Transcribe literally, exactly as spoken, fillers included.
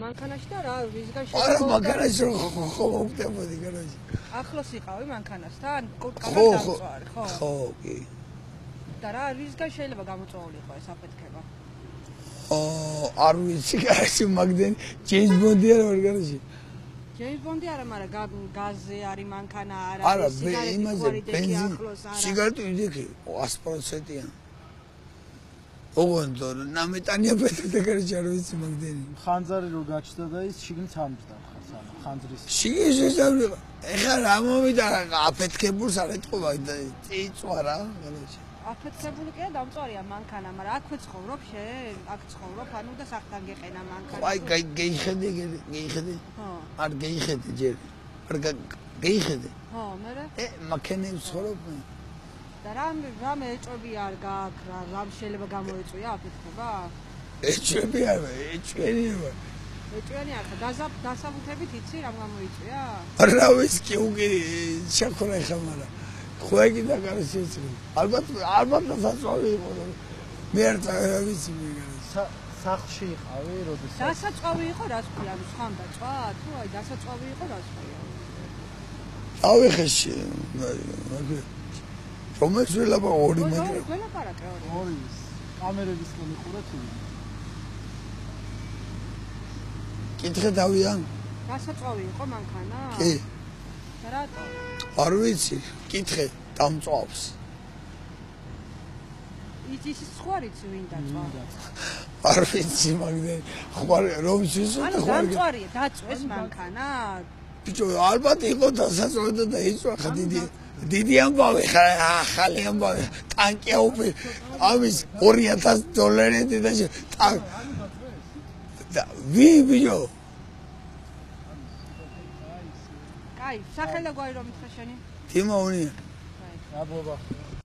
მანქანაში და რა ვისგან არა მანქანაში ხო მოვხდებოდი გარაჟი ახლოს იყავი მანქანასთან კამერა დამწვარი ხო ხო კი და რა ვისგან შეიძლება გამოწვეული იყო ეს აფეთქება აა არ ვიცი გარაჟი მაგდენ ჯეიმს ბონდი არა ვარ გარაჟი ჯეიმს ბონდი არა მაგრამ გაზზე არის მანქანა არა არა იმაზე ბენზინი სიგარეტი ვიდექი ას პროცენტიან ოღონდ ნამეტანია პეტრე გარაჟი არ ვიცი მაგდენი ხანძარი რო გაჩნდა და ის შიგნით ამჯდა ხანძრის შიგნით შესავალი ეხლა რა მომიდა აფეთქებულს არ ეთყობა და წიწვა რა გარაჟი აფეთქებული კი დამწვარია მანქანა მაგრამ აქვე ცხოვრობ შენ აქ ცხოვრობ ანუ და სახთან გეყენა მანქანა აი გეიხედე გეიხედე ხო არ გეიხედე ჯერ არ გეიხედე ხო მერე ე მანქანებს ცხოვრობ და რამ რამ ეჭვები არ გაქვს რა რამ შეიძლება გამოეწვია აფეთქება ეჭვები არ ეჭვენია ეჭვენი არ ხა დასაბუთებით იცი რამ გამოიწვია რა ვიცი უგი შეხურა ხამარა ხვეგი და გარეს ეცრი ალბათ ალბათ დასაწვავი იყო მე არ ვიცი მე სახლში იყავი როდის დასაწვავი იყო რას ქვია ანუ სხვამ დაწვა თუ აი დასაწვავი იყო რას ქვია ავიხეში მაგრამ რომელს ველაპა ორი მაგრამ ველაპარაკე ორი ორი კამერების მიყურეთ კითხე დავიან დასაწვავი იყო მანქანა კი და რატო არ ვიცი კითხე დამწვავს ის ის ხوارიც ვინ დაწვა არ ვიცი მაგდენ ხوار რომ შეიძლება ანუ დამწვარია დაწვეს მანქანა ბიჭო ალბათ იყო დასაწვავდა და იწვა ხა დიდი დიდი ამბავი ხა ახალი ამბავი ტანკია უფი ამის ორი ათასი დოლარი და და ვი ბიჭო კაი სახელა გვარი რომ მითხე შენი თიმაუნია აბობა